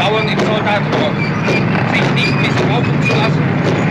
Bauern in Soldatsdorf, sich nicht missbrauchen zu lassen.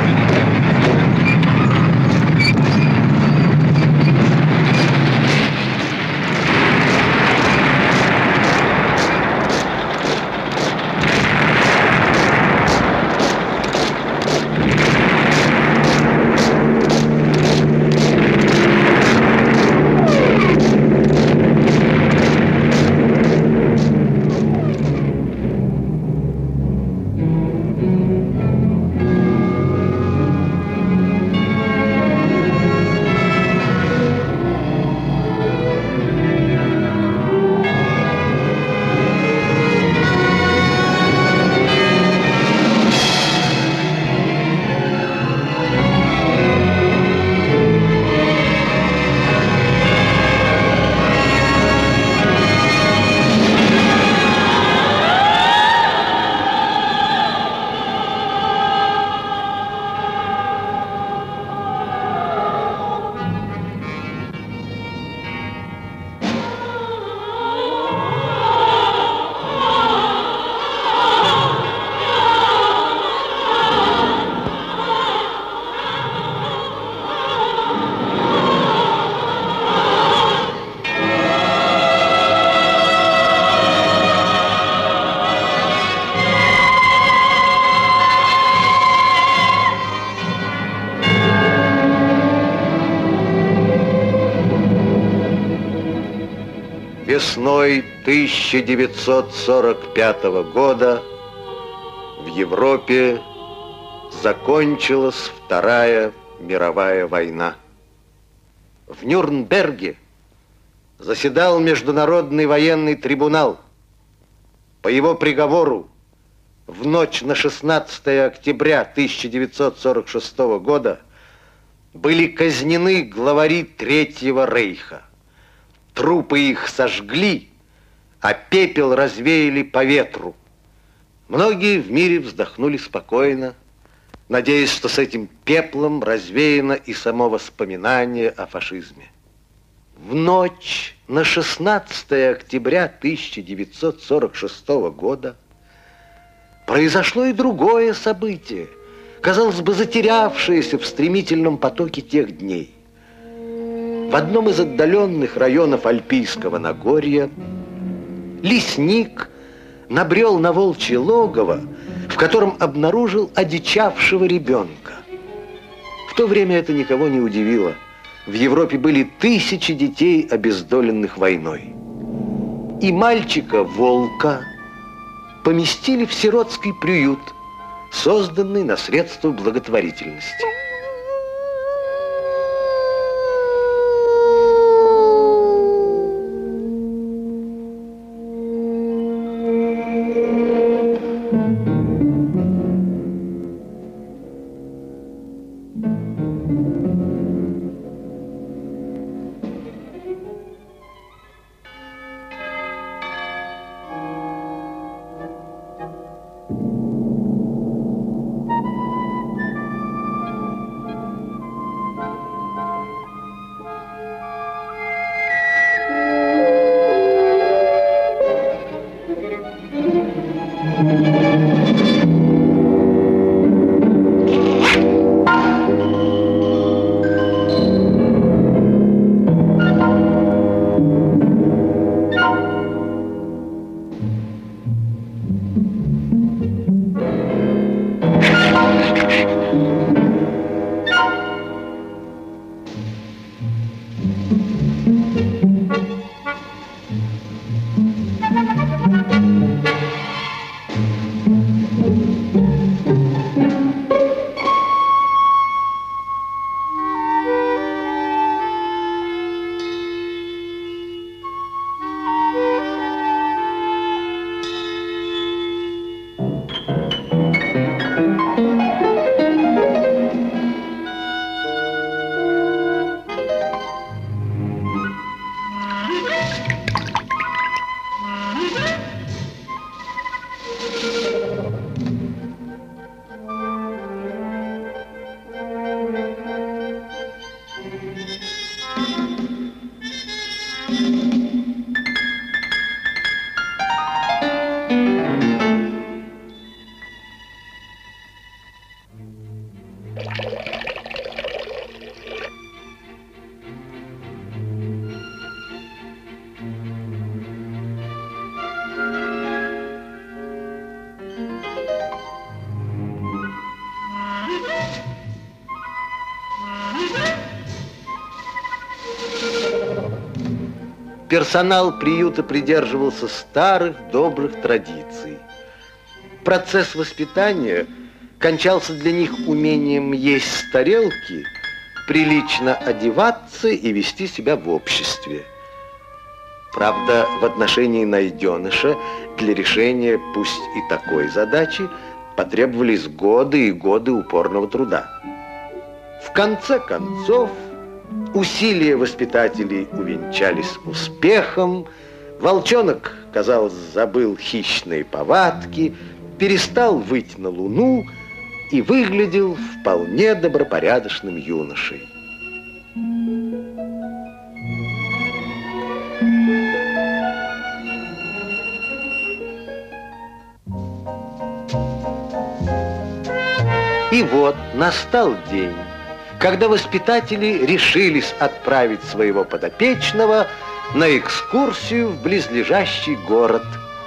Весной 1945 года в Европе закончилась Вторая мировая война. В Нюрнберге заседал Международный военный трибунал. По его приговору в ночь на 16 октября 1946 года были казнены главари Третьего Рейха. Трупы их сожгли, а пепел развеяли по ветру. Многие в мире вздохнули спокойно, надеясь, что с этим пеплом развеяно и само воспоминание о фашизме. В ночь на 16 октября 1946 года произошло и другое событие, казалось бы, затерявшееся в стремительном потоке тех дней. В одном из отдаленных районов Альпийского Нагорья лесник набрел на волчье логово, в котором обнаружил одичавшего ребенка. В то время это никого не удивило. В Европе были тысячи детей, обездоленных войной. И мальчика-волка поместили в сиротский приют, созданный на средства благотворительности. Персонал приюта придерживался старых добрых традиций. Процесс воспитания кончался для них умением есть с тарелки, прилично одеваться и вести себя в обществе. Правда, в отношении найденыша для решения пусть и такой задачи потребовались годы и годы упорного труда. В конце концов, усилия воспитателей увенчались успехом, волчонок, казалось, забыл хищные повадки, перестал выть на луну и выглядел вполне добропорядочным юношей. И вот настал день, когда воспитатели решились отправить своего подопечного на экскурсию в близлежащий город.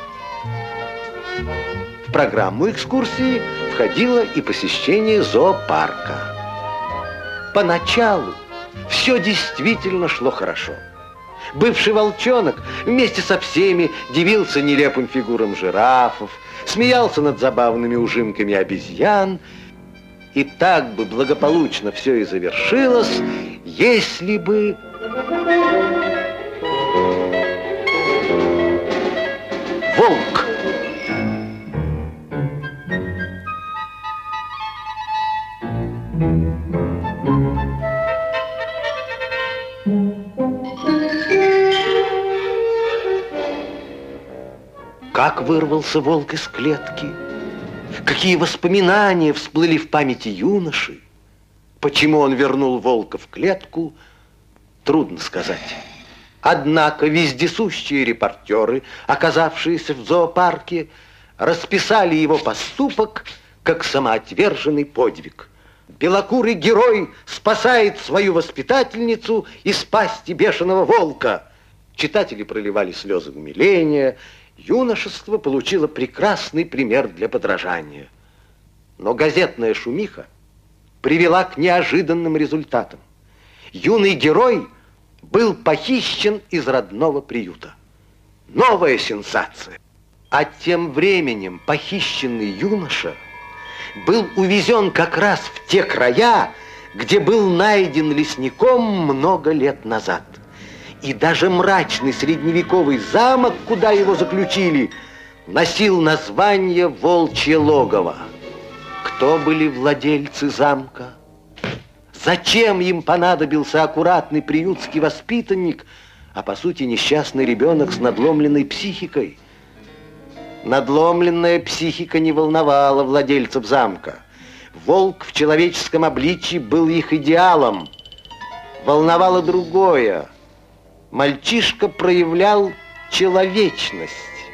В программу экскурсии входило и посещение зоопарка. Поначалу все действительно шло хорошо. Бывший волчонок вместе со всеми дивился нелепым фигурам жирафов, смеялся над забавными ужимками обезьян. И так бы благополучно все и завершилось, если бы... Волк! Как вырвался волк из клетки? Какие воспоминания всплыли в памяти юноши? Почему он вернул волка в клетку, трудно сказать. Однако вездесущие репортеры, оказавшиеся в зоопарке, расписали его поступок как самоотверженный подвиг. Белокурый герой спасает свою воспитательницу из пасти бешеного волка. Читатели проливали слезы умиления. Юношество получило прекрасный пример для подражания. Но газетная шумиха привела к неожиданным результатам. Юный герой был похищен из родного приюта. Новая сенсация. А тем временем похищенный юноша был увезен как раз в те края, где был найден лесником много лет назад. И даже мрачный средневековый замок, куда его заключили, носил название «Волчье логово». Кто были владельцы замка? Зачем им понадобился аккуратный приютский воспитанник, а по сути несчастный ребенок с надломленной психикой? Надломленная психика не волновала владельцев замка. Волк в человеческом обличии был их идеалом. Волновало другое. Мальчишка проявлял человечность.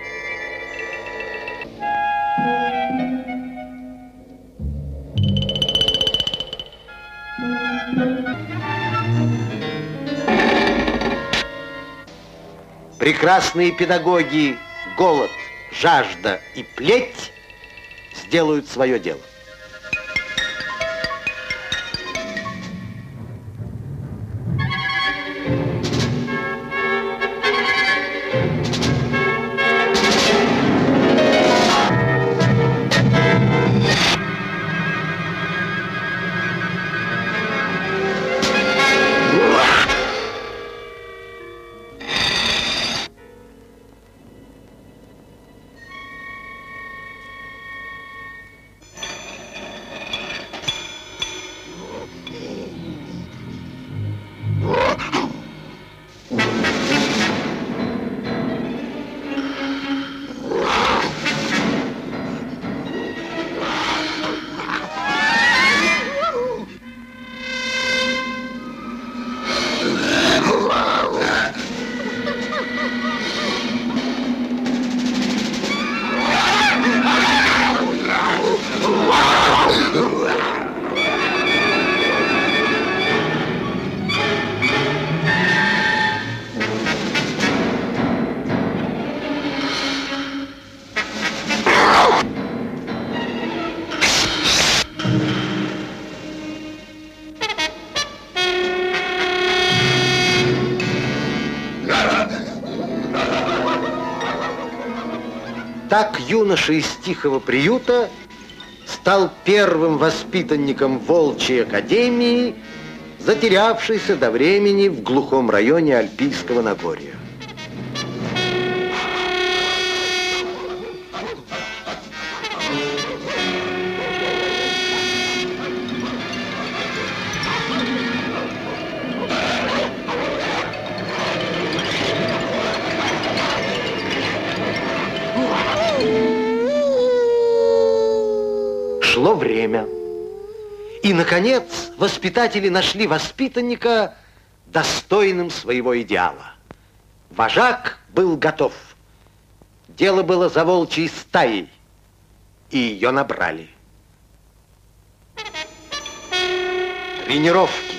Прекрасные педагоги голод, жажда и плеть сделают свое дело. Так юноша из тихого приюта стал первым воспитанником Волчьей академии, затерявшейся до времени в глухом районе Альпийского Нагорья. Шло время. И, наконец, воспитатели нашли воспитанника достойным своего идеала. Вожак был готов. Дело было за волчьей стаей, и ее набрали. Тренировки.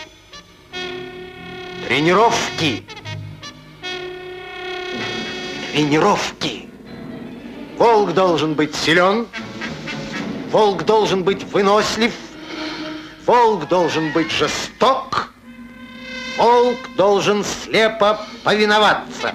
Тренировки. Тренировки. Волк должен быть силен, волк должен быть вынослив, волк должен быть жесток, волк должен слепо повиноваться.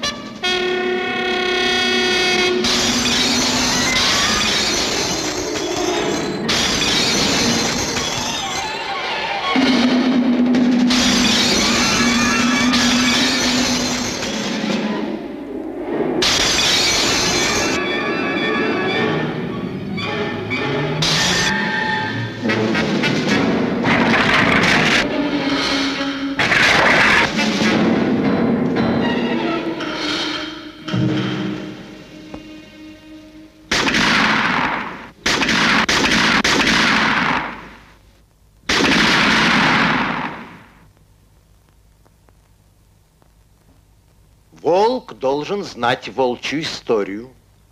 Волк должен знать волчью историю.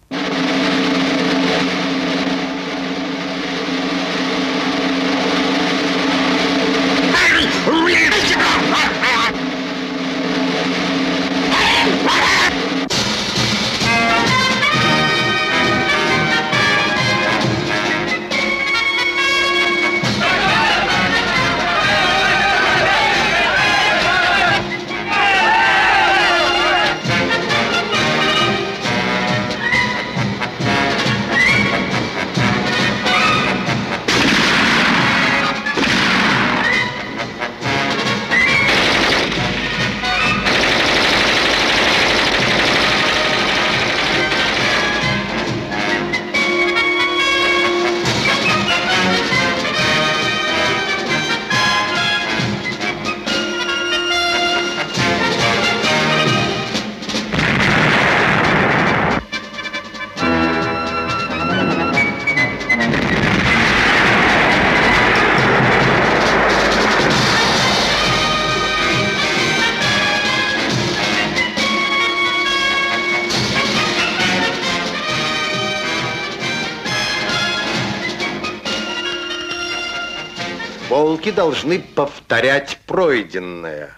Волки должны повторять пройденное.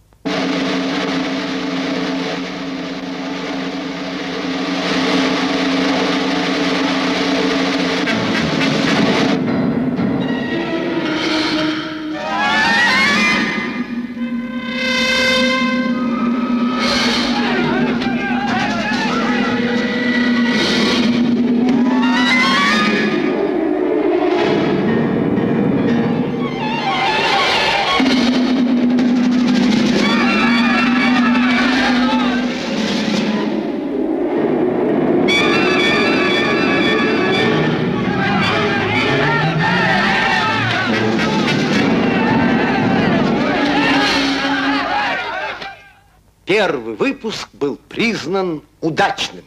Первый выпуск был признан удачным.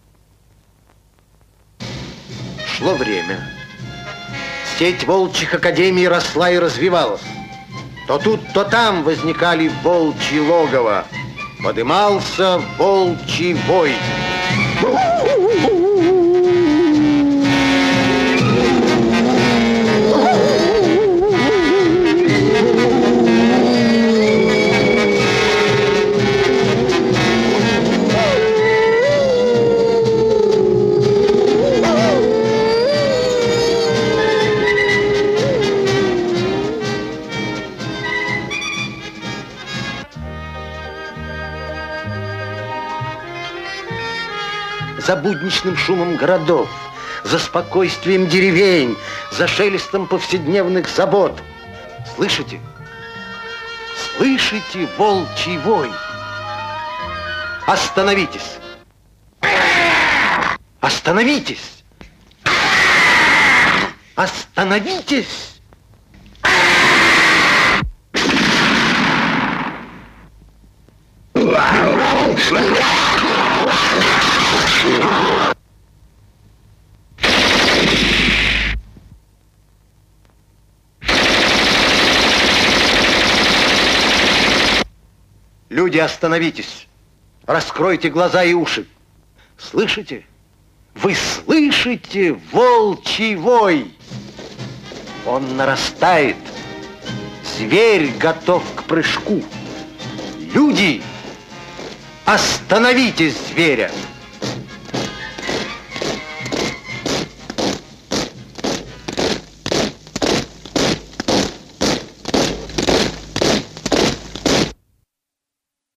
Шло время. Сеть волчьих академий росла и развивалась. То тут, то там возникали волчьи логово. Подымался волчий вой. за будничным шумом городов, за спокойствием деревень, за шелестом повседневных забот. Слышите? Слышите волчий вой? Остановитесь! Остановитесь! Остановитесь! Люди, остановитесь! Раскройте глаза и уши. Слышите? Вы слышите волчий вой? Он нарастает. Зверь готов к прыжку. Люди, остановите зверя!